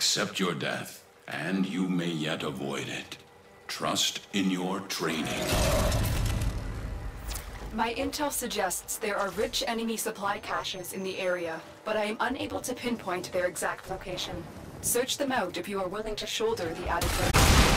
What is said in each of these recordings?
Accept your death, and you may yet avoid it. Trust in your training. My intel suggests there are rich enemy supply caches in the area, but I am unable to pinpoint their exact location. Search them out if you are willing to shoulder the added risk.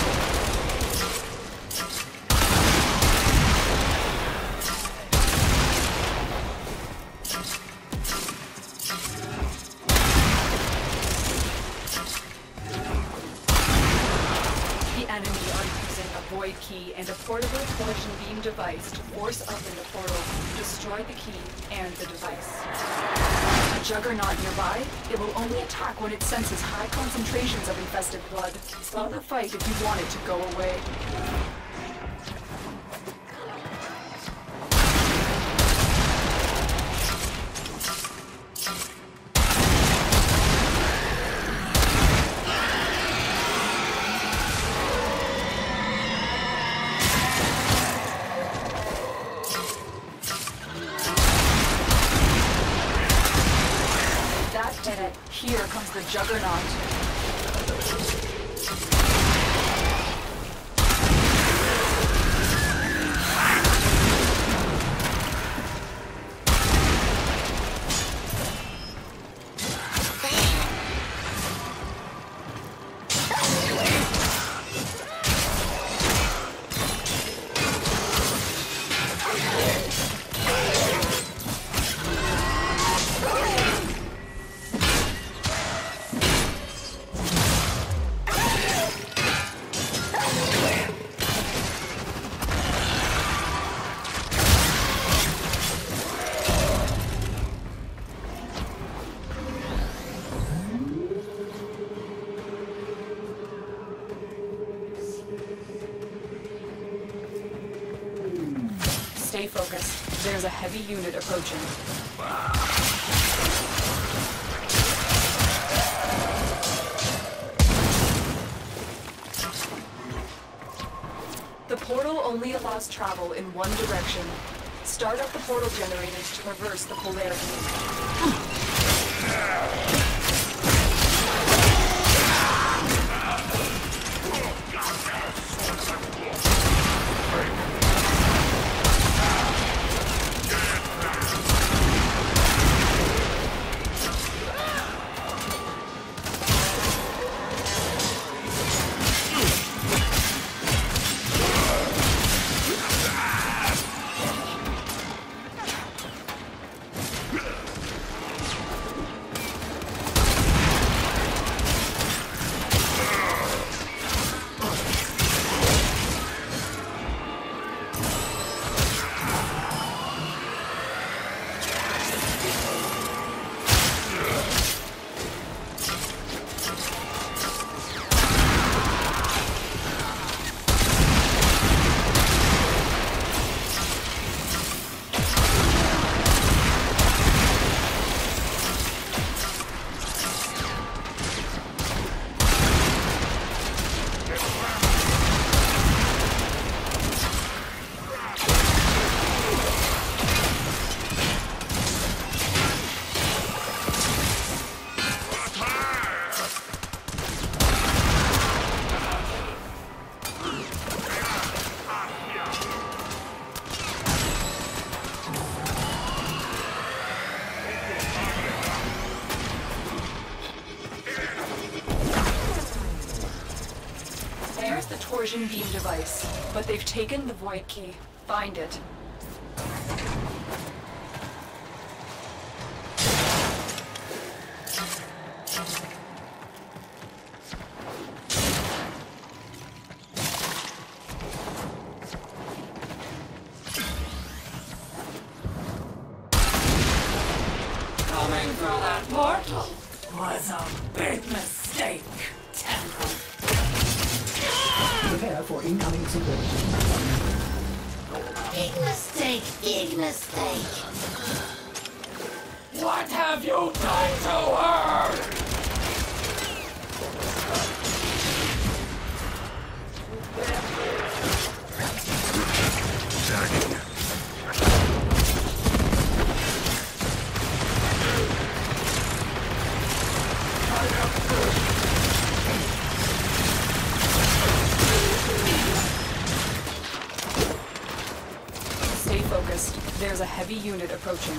Void key and a portable torsion beam device to force open the portal, destroy the key and the device. A juggernaut nearby? It will only attack when it senses high concentrations of infested blood. Slow the fight if you want it to go away. Here comes the juggernaut. Stay focused. There's a heavy unit approaching. The portal only allows travel in one direction. Start up the portal generators to reverse the polarity. Torsion beam device, but they've taken the void key. Find it. Coming through that portal was a big mistake, Temple. Prepare for incoming security. Big mistake, big mistake. What have you done to her? There's a heavy unit approaching.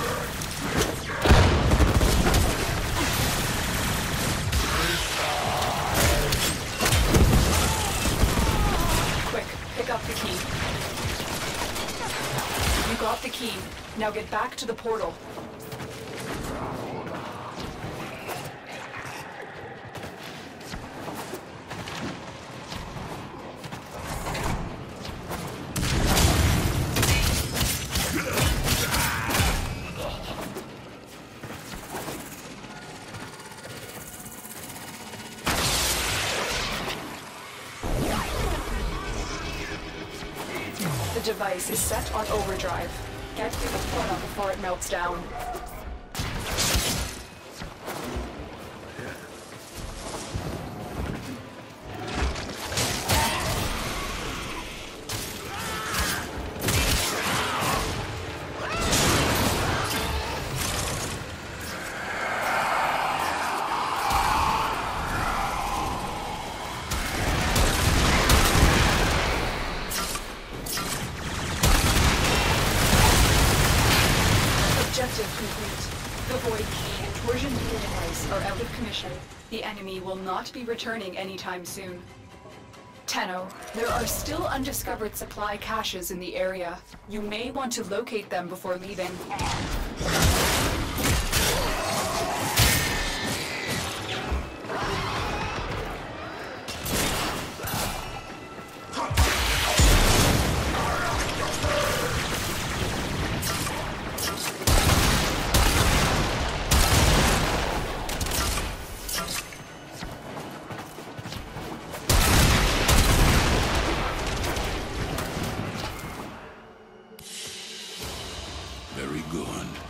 Quick, pick up the key. You got the key. Now get back to the portal. The device is set on overdrive. Get through the portal before it melts down. Objective complete. The Void Key and Torsion Needle device are out of commission. The enemy will not be returning anytime soon. Tenno, there are still undiscovered supply caches in the area. You may want to locate them before leaving. Very good.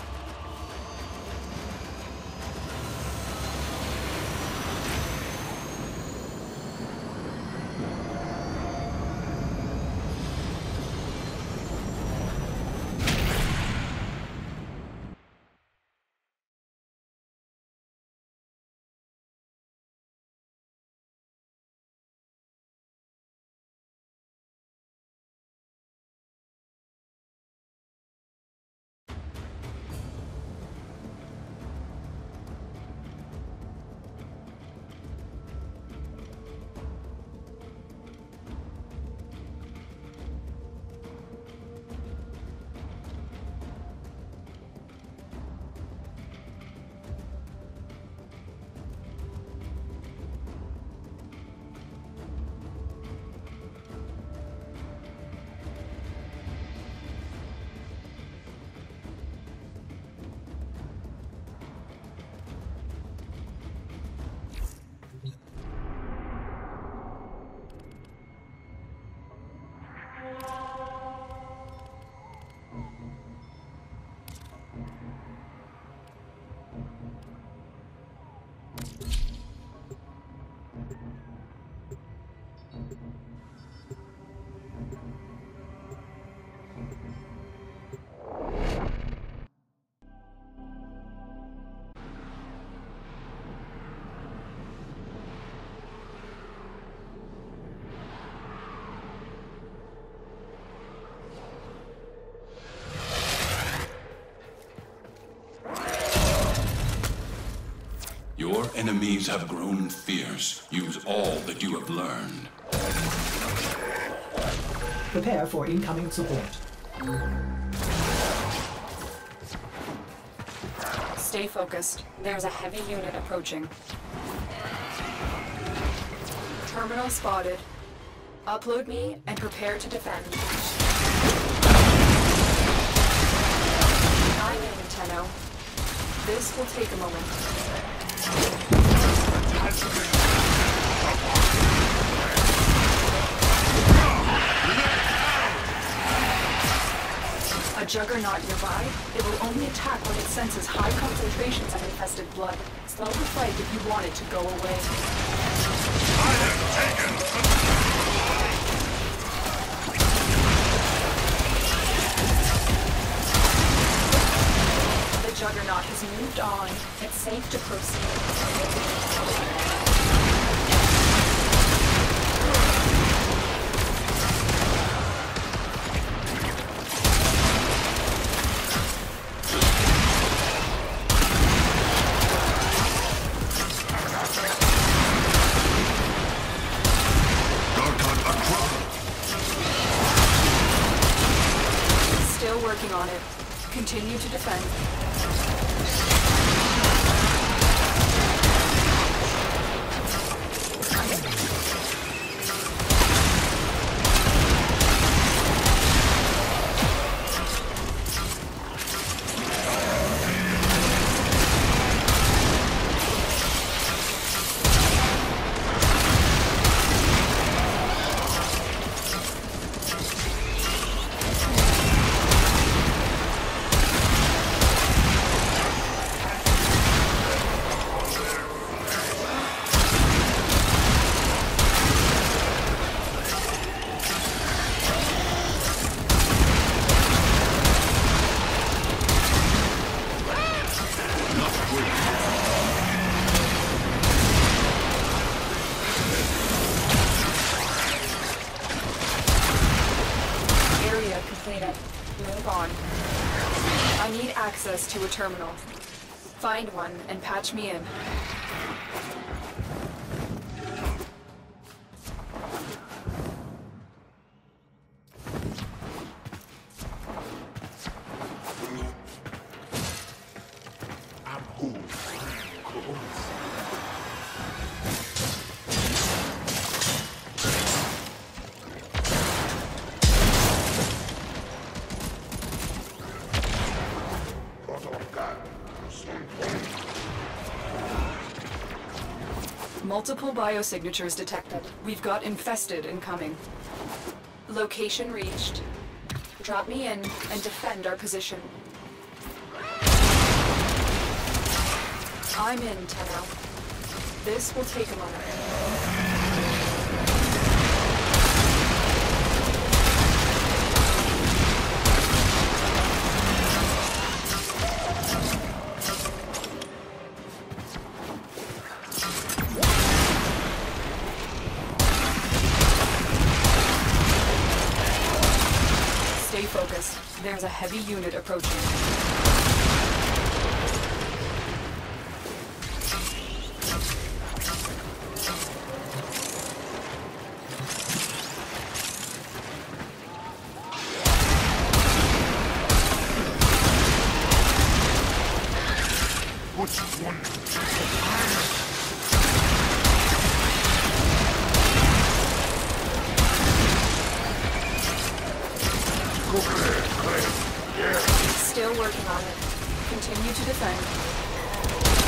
Your enemies have grown fierce. Use all that you have learned. Prepare for incoming support. Stay focused. There's a heavy unit approaching. Terminal spotted. Upload me and prepare to defend. I'm in, Tenno. This will take a moment. A juggernaut nearby, it will only attack when it senses high concentrations of infested blood. Slowly fight if you want it to go away. I have taken The juggernaut has moved on. It's safe to proceed. working on it. Continue to defend. Move on. I need access to a terminal. Find one and patch me in. Multiple biosignatures detected. We've got infested incoming. Location reached. Drop me in and defend our position. I'm in, Tenno. This will take a moment. Stay focused. There's a heavy unit approaching. Still working on it. Continue to defend.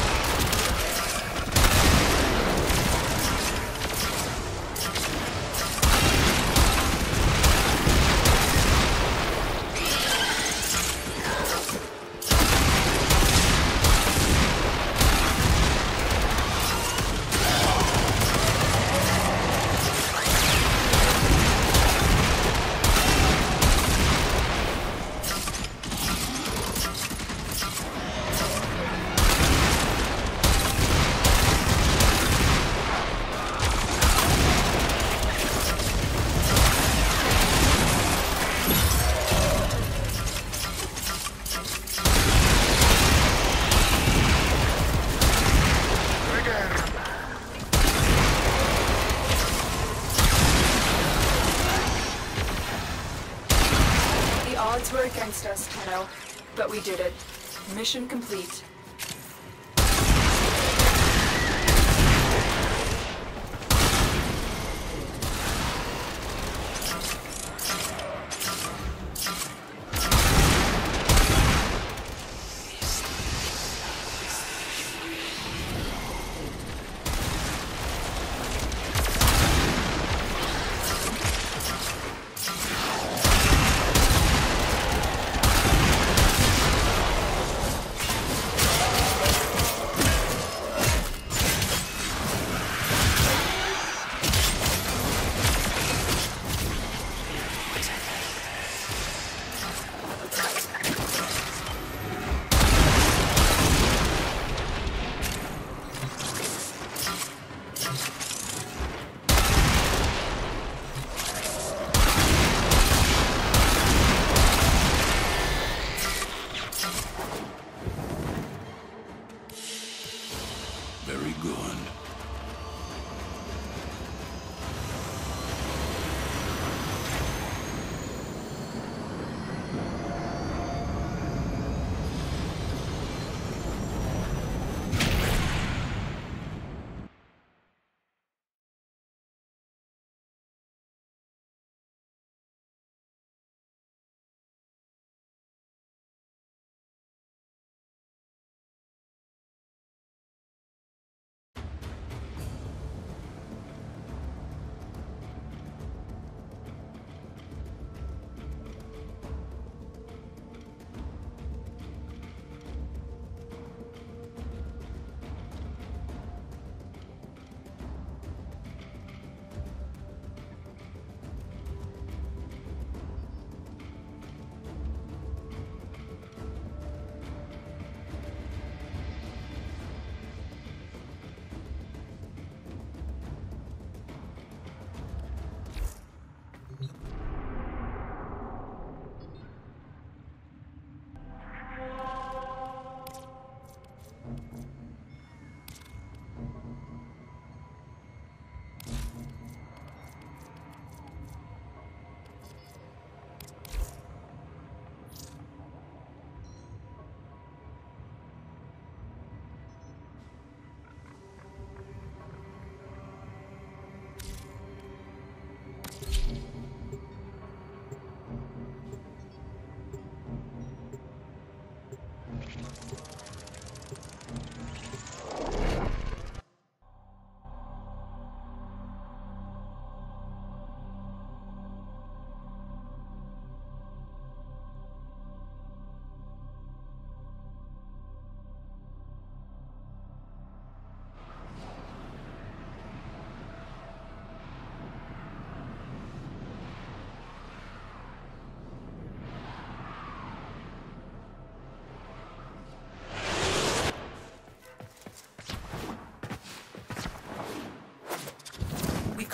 Odds were against us, Tenno, but we did it. Mission complete.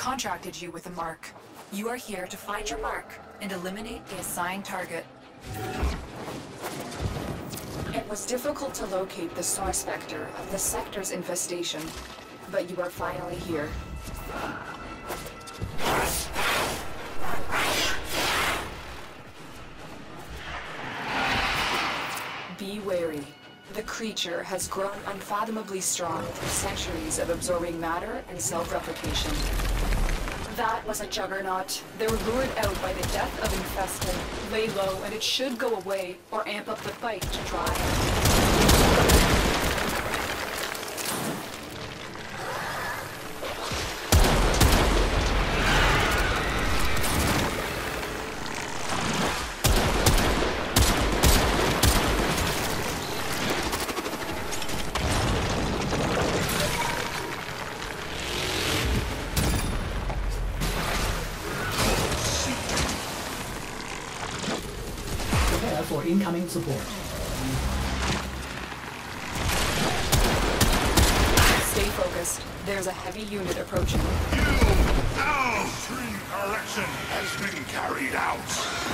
contracted you with a mark. You are here to find your mark and eliminate the assigned target. It was difficult to locate the source vector of the sector's infestation, but you are finally here. Be wary. The creature has grown unfathomably strong through centuries of absorbing matter and self-replication. That was a juggernaut. They were lured out by the death of infested. Lay low and it should go away, or amp up the fight to drive. Prepare for incoming support. Stay focused. There's a heavy unit approaching. Tree correction has been carried out.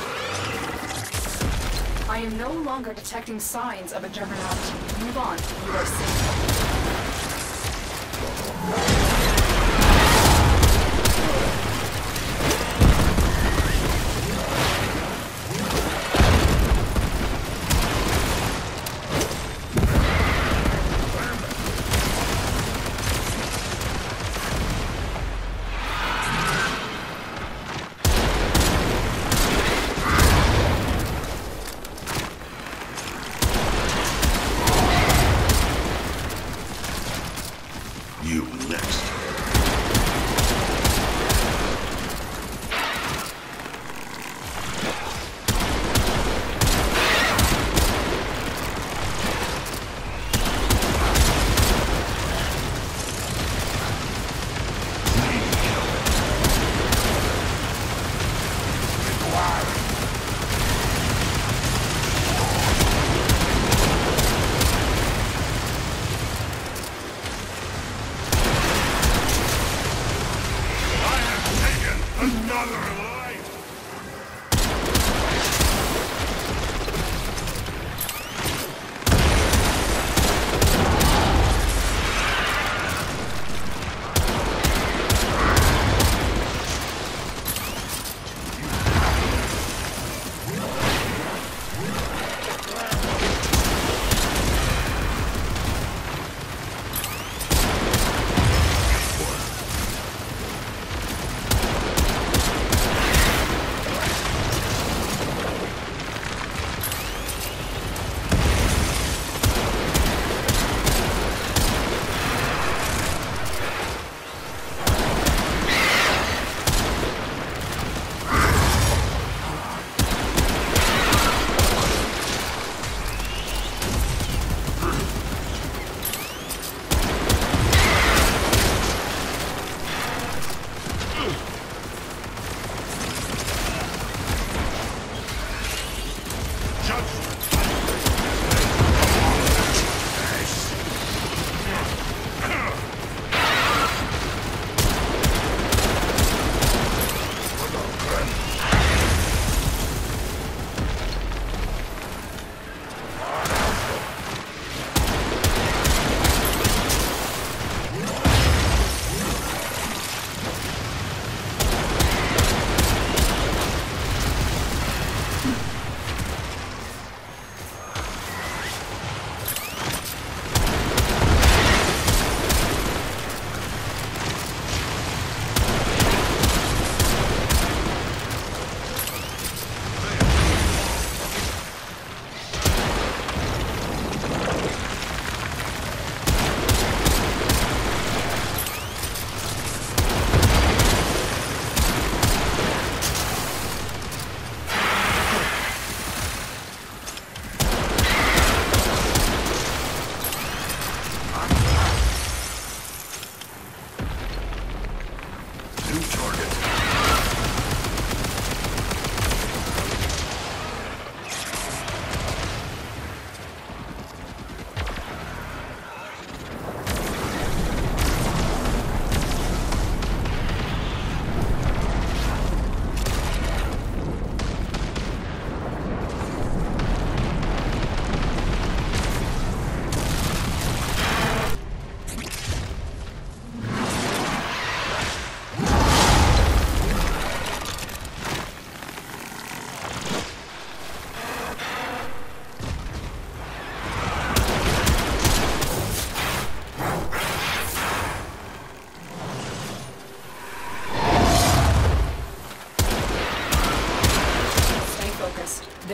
I am no longer detecting signs of a juggernaut. Move on. You are safe. You next. Another life!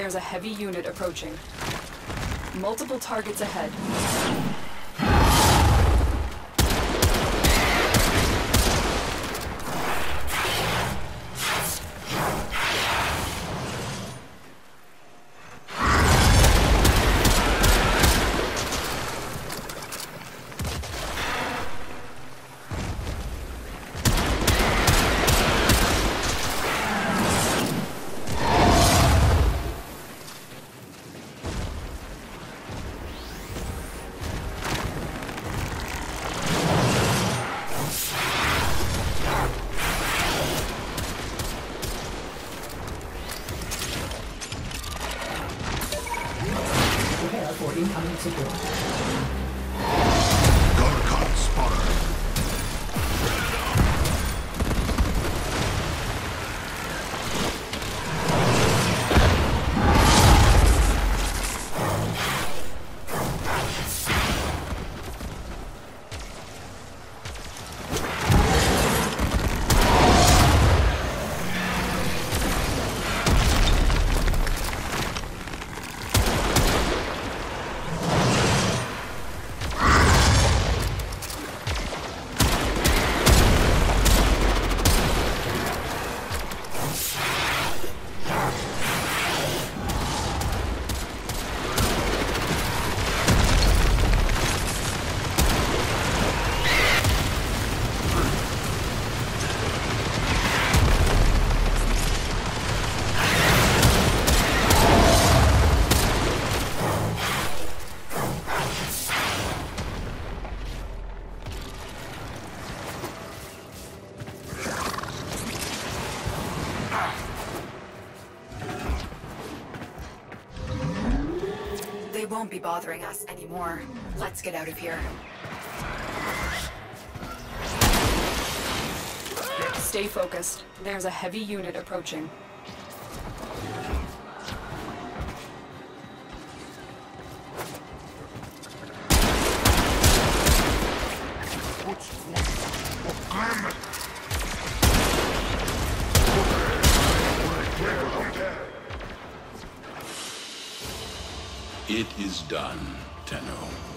There's a heavy unit approaching. Multiple targets ahead. Prepare for incoming support. Gorkon spotted. They won't be bothering us anymore. Let's get out of here. Stay focused. There's a heavy unit approaching. It is done, Tenno.